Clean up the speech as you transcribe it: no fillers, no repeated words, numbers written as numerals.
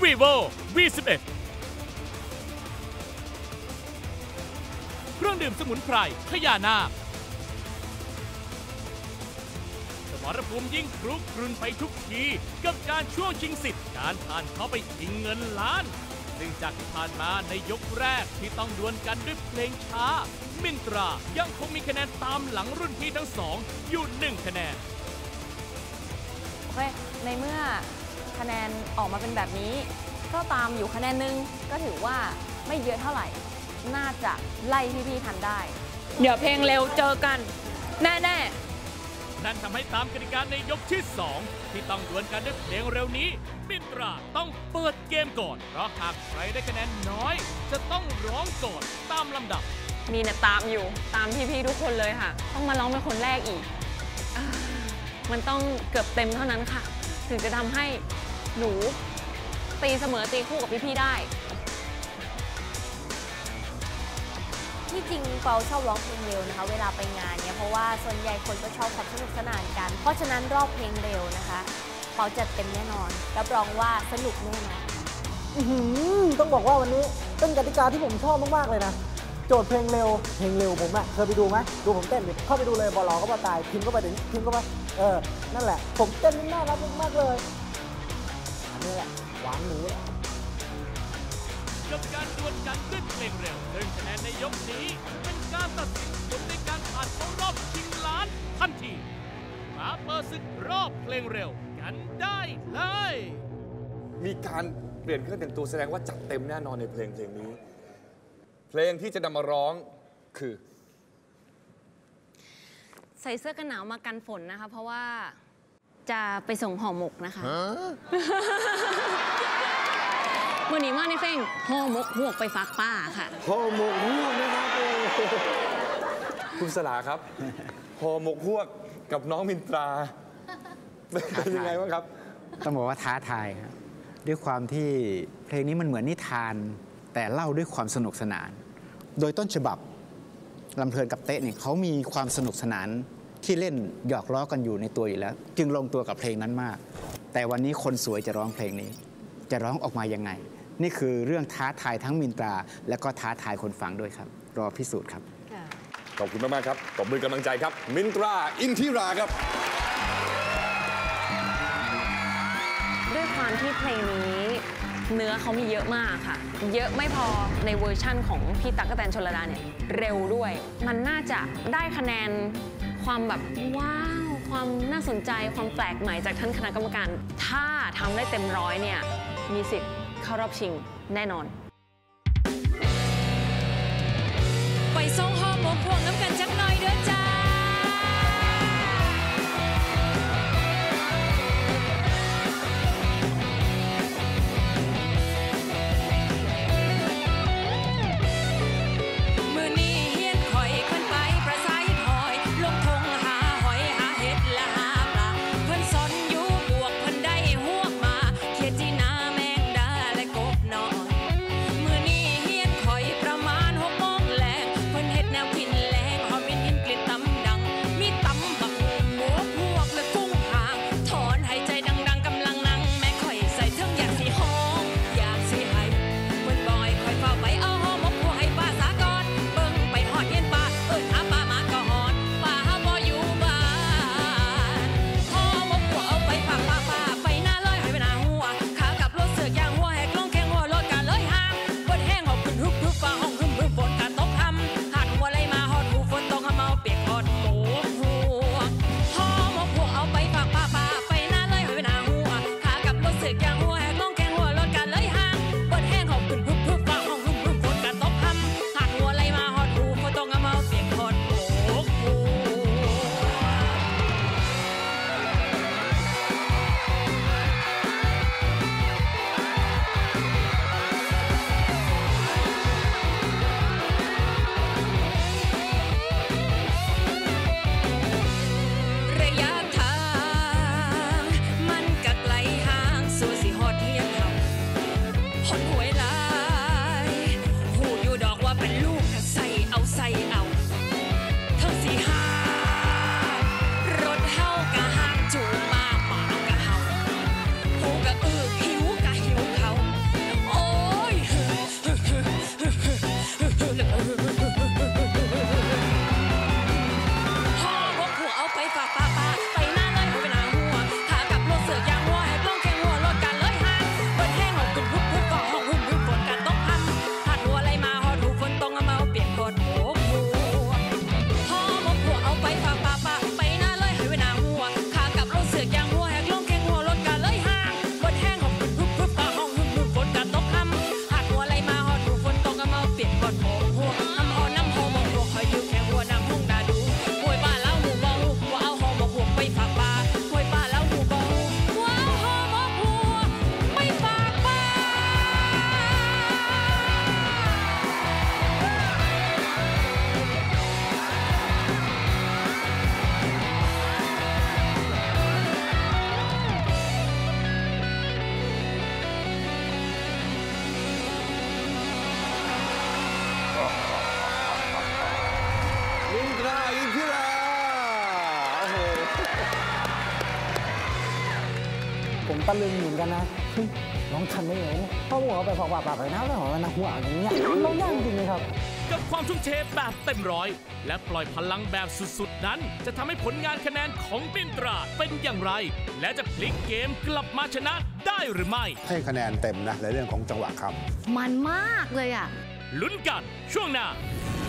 vivo V11 เครื่องดื่มสมุนไพรพญานาคสมรภูมิยิ่งครุกรุ่นไปทุกทีกับการช่วงชิงสิทธิ์การผ่านเข้าไปชิงเงินล้านซึ่งจากที่ผ่านมาในยกแรกที่ต้องดวลกันด้วยเพลงช้ามินตรายังคงมีคะแนนตามหลังรุ่นพี่ทั้งสองอยู่1 คะแนนโอเคในเมื่อคะแนนออกมาเป็นแบบนี้ก็ตามอยู่คะแนนนึงก็ถือว่าไม่เยอะเท่าไหร่น่าจะไล่พี่ๆทันได้เดี๋ยวเพลงเร็วเจอกันแน่นั่นทำให้ตามกติกาในยกที่2ที่ต้องดวลกันด้วยเพลงเร็วนี้มินตราต้องเปิดเกมก่อนเพราะหากใครได้คะแนนน้อยจะต้องร้องก่อนตามลำดับมีเนี่ยตามอยู่ตามพี่ๆทุกคนเลยค่ะต้องมาร้องเป็นคนแรกอีกมันต้องเกือบเต็มเท่านั้นค่ะถึงจะทำให้หนูตีเสมอตีคู่กับพี่ๆได้ที่จริงเปาชอบร้องเพลงเร็วนะคะเวลาไปงานเนี่ยเพราะว่าส่วนใหญ่คนก็ชอบความสนุกสนานกันเพราะฉะนั้นรอบเพลงเร็วนะคะเปาจัดเต็มแน่นอนรับรองว่าสนุกแน่นอนต้องบอกว่าวันนี้เป็นกติกาที่ผมชอบมากๆเลยนะโจทย์เพลงเร็วผมอะเคยไปดูไหมดูผมเต้นดิเข้าไปดูเลยบอลก็บอลตายพิมพ์ก็ไปพิมพ์ก็ไปนั่นแหละผมเต้นน่ารักมากๆเลยอันนี้แหละหวานหนูกับการดวลกันด้วยเพลงเร็วซึ่งคะแนนในยกนี้เป็นการตัดสินผลในการผ่านเข้ารอบชิงล้านทันทีมาเปิดศึกรอบเพลงเร็วกันได้เลยมีการเปลี่ยนเครื่องแต่งตัวแสดงว่าจัดเต็มแน่นอนในเพลงนี้เพลงที่จะนำมาร้องคือใส่เสื้อกันหนาวมากันฝนนะคะเพราะว่าจะไปส่งห่อหมกนะคะวันนี้มาในเพลงห่อหมกหวกไปฝากป้าค่ะห่อหมกหวกนะครับคุณสลาครับห่อหมกหวกกับน้องมินตราเป็นยังไงบ้างครับต้องบอกว่าท้าทายครับด้วยความที่เพลงนี้มันเหมือนนิทานแต่เล่าด้วยความสนุกสนานโดยต้นฉบับลำเพลินกับเต๊ะเนี่ยเขามีความสนุกสนานที่เล่นหยอกล้อกันอยู่ในตัวอยู่แล้วจึงลงตัวกับเพลงนั้นมากแต่วันนี้คนสวยจะร้องเพลงนี้จะร้องออกมายังไงนี่คือเรื่องท้าทายทั้งมินตราและก็ท้าทายคนฟังด้วยครับรอพิสูจน์ครับขอบคุณมากๆครับตบมือกำลังใจครับมินตราอินทิราครับด้วยความที่เพลงนี้เนื้อเขามีเยอะมากค่ะเยอะไม่พอในเวอร์ชั่นของพี่ตั๊กแตนชลดาเนี่ยเร็วด้วยมันน่าจะได้คะแนนความแบบว้าวความน่าสนใจความแปลกใหม่จากท่านคณะกรรมการถ้าทำได้เต็ม100เนี่ยมีสิทธิ์เข้ารอบชิงแน่นอนไปส่งห่อหมกพวงน้ำกันจักหน่อยเด้อจ้าตตะลึงเหมือนกันนะน้องทันได้ไงเนี่ยพ่อบอกว่าไปฝากไปนะแล้วหัวนะหัวอย่างเงี้ยเรายากจริงเลยครับกับความทุ่มเทแบบเต็มร้อยและปล่อยพลังแบบสุดๆนั้นจะทำให้ผลงานคะแนนของมินตราเป็นอย่างไรและจะพลิกเกมกลับมาชนะได้หรือไม่ให้คะแนนเต็มนะในเรื่องของจังหวะคำมันมากเลยอ่ะลุ้นกันช่วงหน้า